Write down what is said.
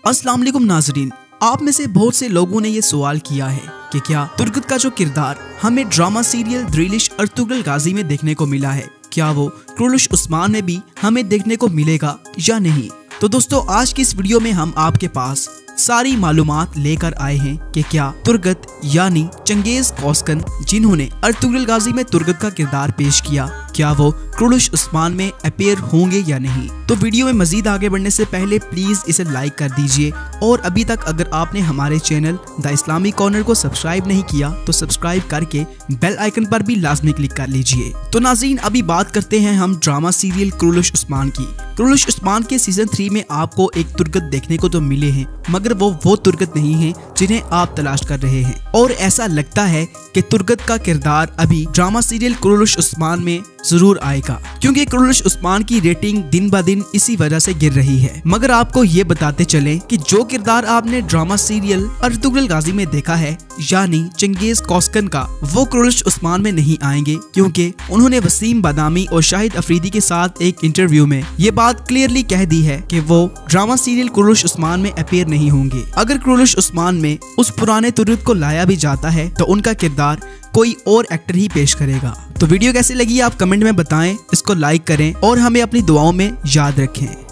अस्सलाम वालेकुम नाजरीन, आप में से बहुत से लोगों ने ये सवाल किया है कि क्या तुर्गत का जो किरदार हमें drama serial Dirilis Ertugrul Ghazi में देखने को मिला है, क्या वो कुरुलुश उस्मान में भी हमें देखने को मिलेगा या नहीं। तो दोस्तों, आज की इस वीडियो में हम आपके पास सारी मालूमात लेकर आए हैं कि क्या तुर्गत यानी चंगेज कौसकन जिन्होंने अर्तुगरुल गाजी में तुर्गत का किरदार पेश किया, क्या वो कुरुलुश उस्मान में अपीयर होंगे या नहीं। तो वीडियो में मजीद आगे बढ़ने से पहले प्लीज इसे लाइक कर दीजिए और अभी तक अगर आपने हमारे चैनल द इस्लामी कॉर्नर को सब्सक्राइब नहीं किया तो सब्सक्राइब करके बेल आइकन पर भी लाजमी क्लिक कर लीजिए। तो नाज़रीन, अभी बात करते हैं हम ड्रामा सीरियल कुरुलुश उस्मान की। कुरुलुश उस्मान के सीजन 3 में आपको एक तुर्गत देखने को तो मिले हैं, मगर वो तुर्गत नहीं है जिन्हें आप तलाश कर रहे हैं। और ऐसा लगता है कि तुर्गत का किरदार अभी ड्रामा सीरियल कुरुलुश उस्मान में जरूर आएगा, क्योंकि कुरुलुश उस्मान की रेटिंग दिन ब दिन इसी वजह से गिर रही है। मगर आपको ये बताते चलें कि जो किरदार आपने ड्रामा सीरियल अर्तुगरुल गाजी में देखा है यानी चंगेज कौसकन का, वो कुरुलुश उस्मान में नहीं आएंगे, क्योंकि उन्होंने वसीम बादामी और शाहिद अफरीदी के साथ एक इंटरव्यू में ये बात क्लियरली कह दी है कि वो ड्रामा सीरियल कुरुलुश उस्मान में अपीयर नहीं होंगे। अगर कुरुलुश उस्मान में उस पुराने तुर्गत को लाया भी जाता है तो उनका किरदार कोई और एक्टर ही पेश करेगा। तो वीडियो कैसी लगी आप कमेंट में बताएं, इसको लाइक करें और हमें अपनी दुआओं में याद रखें।